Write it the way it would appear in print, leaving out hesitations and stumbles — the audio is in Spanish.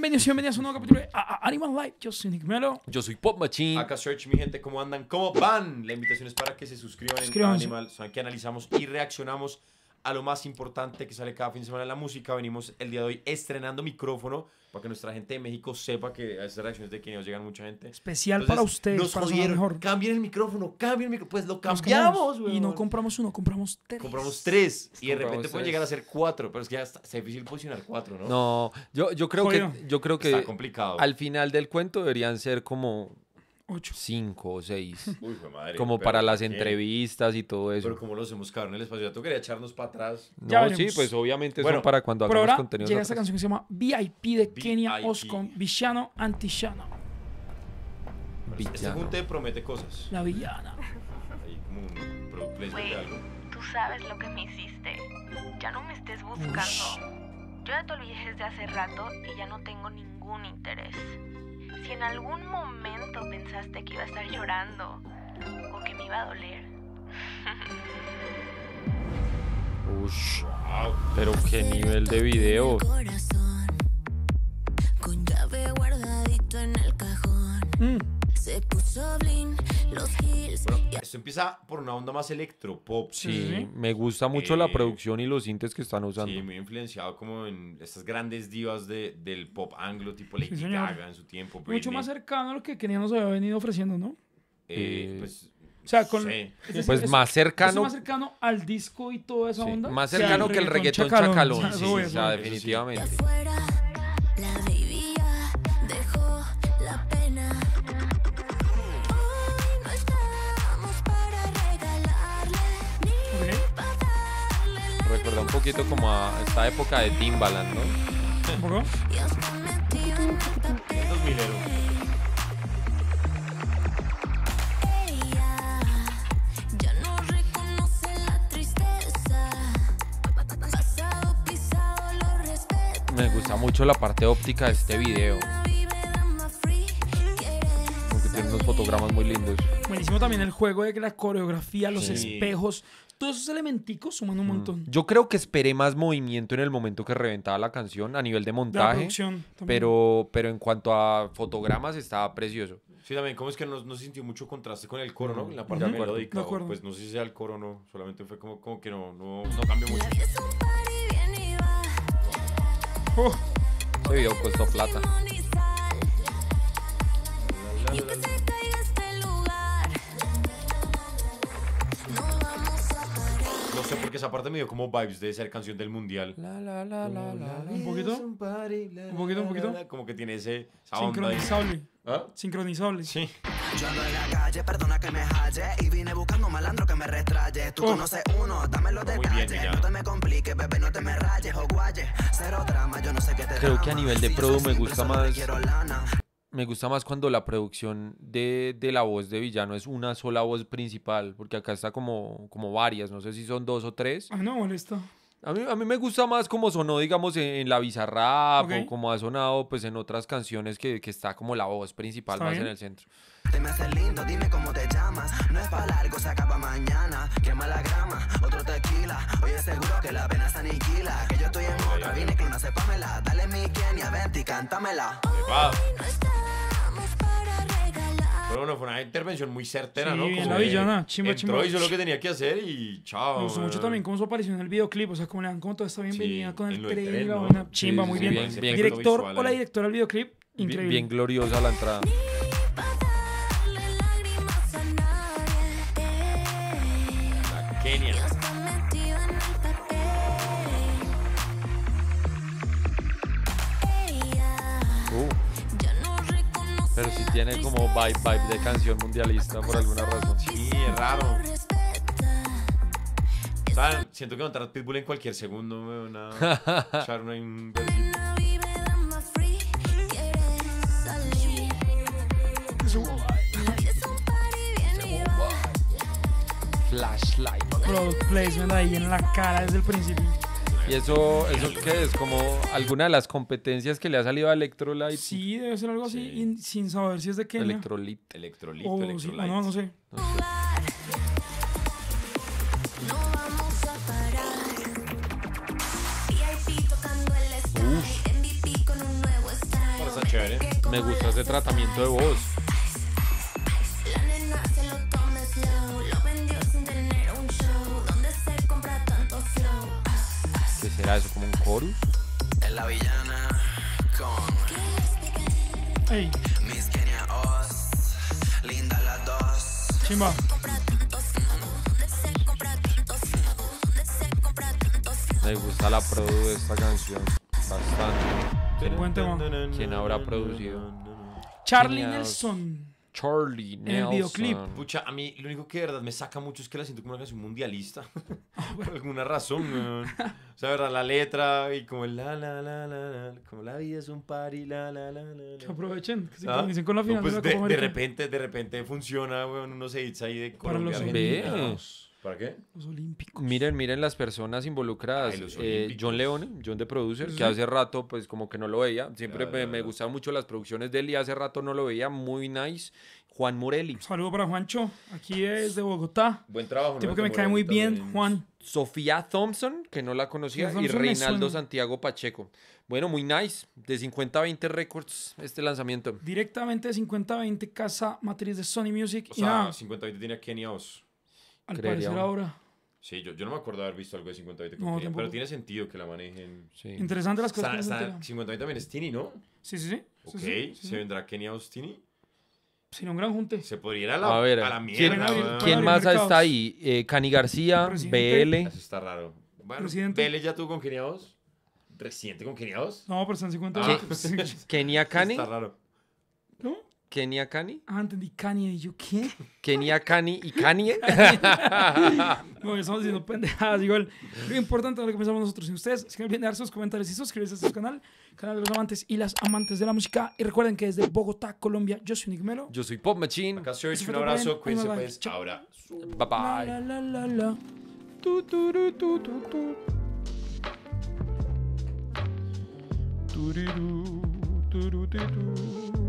bienvenidos y bienvenidas a un nuevo capítulo de Animal Life. Yo soy Nick Melo. Yo soy Pop Machine. Acá Search, mi gente, ¿cómo andan? ¿Cómo van? La invitación es para que se suscriban a Animal. Saben que analizamos y reaccionamos a lo más importante que sale cada fin de semana en la música. Venimos el día de hoy estrenando micrófono para que nuestra gente de México sepa que a estas reacciones de que nos llegan mucha gente. Especial Entonces, para ustedes. Nos para jodieron. mejor. Cambien el micrófono, Pues lo cambiamos, güey. Y no compramos uno, compramos tres. Compramos tres. Y de Compramos repente pueden tres. llegar a ser 4. Pero es que ya está difícil posicionar 4, ¿no? No, yo creo que Está complicado. al final del cuento deberían ser como 8. 5 o 6. Uy, fue madre. Como pero para las ¿qué? entrevistas y todo eso. Pero como los hemos cagado en el espacio. Ya tocaría echarnos para atrás. Ya No, veremos. sí, pues obviamente Bueno, son para cuando Pero hagamos ahora contenido. llega esta canción que se llama VIP de Kenia VIP. Oscon, Villano Antillano. Este junte promete cosas. La villana. Hay como un product placement de algo. Tú sabes lo que me hiciste. Ya no me estés buscando. Yo ya te olvidé desde hace rato y ya no tengo ningún interés. Si en algún momento pensaste que iba a estar llorando o que me iba a doler. Ush, pero qué nivel de video. Con llave guardadito en el cajón. Se puso blin, los heels. Bueno, esto empieza por una onda más electropop. Sí, me gusta mucho la producción y los sintes que están usando. Sí, muy influenciado como en estas grandes divas del pop anglo, tipo Lady señor. Gaga en su tiempo. Mucho Britney. más cercano a lo que Kenia nos había venido ofreciendo, ¿no? Pues, O sea, con. sí. Pues más cercano. Es más cercano al disco y toda esa Sí, onda. más cercano que el reggaetón chacalón. Sí, o sea, definitivamente. Afuera, la baby ya dejó la pena. Hoy no estamos para regalarle ni para darle la Recuerda un poquito como a esta época de Timbaland, ¿no? ¿Un poco? y está metido en el papel. 2000ero. Ella ya no reconoce la tristeza. Pasado pisado lo respeta. Me gusta mucho la parte óptica de este video, Vive dama free. porque tiene unos fotogramas muy lindos. Buenísimo también el juego de que la coreografía, los Sí. espejos, todos esos elementicos suman un montón. Yo creo que esperé más movimiento en el momento que reventaba la canción a nivel de De la montaje, producción también. pero en cuanto a fotogramas estaba precioso. Sí, también, como es que no se sintió mucho contraste con el coro, ¿no? En la De parte acuerdo. melódica. De acuerdo. Pues no sé si sea el coro o no. Solamente fue como que no cambió mucho. La vida es un party, bien y va. Ese video costó plata. Limón y sal. Y aunque se caiga este lugar, no vamos a parar. No sé por qué esa parte me dio como vibes de ser canción del mundial. ¿Un poquito? ¿Un poquito, un poquito? Como que tiene esa onda ahí. Sincronizable. ¿Ah? Sincronizable. Sí. Yo ando en la calle, perdona que me halle y vine buscando un malandro que me restraye. Tú conoces uno, dame los Muy bien, detalles. Millán. No te me compliques, bebé, no te me rayes o guayes. Cero drama, yo no sé qué te Creo que a trama. nivel de Si yo produ soy me simple, gusta solo te más. quiero lana. Me gusta más cuando la producción de la voz de Villano es una sola voz principal, porque acá está como varias, no sé si son 2 o 3. Ay, no molesta. A mí me gusta más como sonó, digamos, en la Bizarrap Ok. o como ha sonado pues en otras canciones que está como la voz principal Está más bien. en el centro. Te me haces lindo, dime cómo te llamas. No es pa' largo, se acaba mañana. Quema la grama, otro tequila. Oye, seguro que la pena se aniquila. Que yo estoy en otra, vine que una sepámela. Dale mi Kenia, vente y cántamela. Epa. No estamos para regalar. Pero bueno, fue una intervención muy certera, Sí, ¿no? bien Como la que villana, chimba, entró, chimba. hizo lo que tenía que hacer y chao. Me gustó mucho también cómo su aparición en el videoclip, o sea, como le dan como toda esta bienvenida Sí, con el en lo del tren y tren, la ¿no? buena chimba, Sí, muy sí, bien. bien, bien. Director Visual o la ahí. directora del videoclip, increíble. Bien gloriosa la entrada. Pa' darle lágrimas a nadie. La Kenia. Ya está metido en el papel. Ella ya no reconoce Pero sí tiene como vibe de canción mundialista por alguna razón. Sí, es raro. respeta. O sea, siento que va a entrar Pitbull en cualquier segundo. Me van a echar un versito. La vive dama free. Quiere salir. La vida es un party, bien y va. Flashlight. Product placement ahí en la cara desde el principio. Y eso que es como alguna de las competencias que le ha salido a Electrolyte. Sí, debe ser algo así, Sí. y sin saber si es de Kenia. Electrolyte. Electrolito, O sí, o electrolyte. no, no sé. No vamos a parar. VIP tocando el spot. MVP con un nuevo style. Chévere. Me gusta ese tratamiento de voz. La nena se lo come slow, lo vendió sin tener un show. ¿Dónde se compra tanto flow? ¿Qué será eso? ¿Como un chorus? Es la villana con Ey, Miss Kenia Oz. Linda las dos. chimba. Me gusta la produ de esta canción. Bastante. Buen tema. ¿Quién habrá producido? Charlie Genial. Nelson. Charlie el Nelson. videoclip. Pucha, a mí lo único que de verdad me saca mucho es que la siento como una canción mundialista. Por alguna razón, weón. O sea, verdad, la letra y como el la, como la vida es un party, la. Que aprovechen, que se ¿Ah? sincronicen con la No, final pues de la de Copa América. repente funciona, weón, unos edits ahí de Para Colombia. los Argentina. ¿Para qué? Los Olímpicos. Miren las personas involucradas. Ay, los olímpicos. John Leone, John de Producer, Sí. que hace rato pues como que no lo veía. Siempre Ya, me ya. gustaban mucho las producciones de él y hace rato no lo veía. Muy nice. Juan Morelli. Saludo para Juancho, aquí desde Bogotá. Buen trabajo, Tipo ¿no? que me Como cae muy ahorita bien, también. Juan. Sofía Thompson, que no la conocía, Sofía y Thompson me Reinaldo suena. Santiago Pacheco. Bueno, muy nice. De 50-20 Records este lanzamiento. Directamente de 50-20, casa matriz de Sony Music. O y sea, nada, 50-20 tiene Kenia Oz. al creería parecer uno. ahora. Sí, yo no me acuerdo de haber visto algo de 50-20 con No, Kenia, tampoco. pero tiene sentido que la manejen. Sí. Interesante las cosas que nos enteran. 50-20 también es Tini, ¿no? Sí, sí, sí. Ok, Sí, sí. ¿se vendrá Kenia Oz Tini? Sin un gran junte. Se podría ir a A ver, la ¿quién, mierda. abrir- weón. quién abrir más mercados. está ahí? Cani García, Residente. BL. Eso está raro. Bueno, Presidente. Vélez ya tuvo con Kenia Oz. ¿Residente con Kenia Oz? No, pero están 50 Ah. Kenia Kani. Está raro. ¿No? Kenia Kani. Ah, entendí Kanye. ¿Y yo qué? Kenia Kani y Kanye. No, estamos diciendo pendejadas. Igual, lo importante es lo que pensamos nosotros. Si ustedes se olviden de dar sus comentarios y suscribirse a este canal, canal de los amantes y las amantes de la música. Y recuerden que desde Bogotá, Colombia, yo soy Nick Melo. Yo soy Pop Machine. Acá Serge, Eso un fue todo abrazo. bien. Cuídense Bye, bye. pues. Chao. Ahora. Bye La, bye. la, la, la. Tu, turu, tu, tu, tu. Turiru, turu, tu, tu.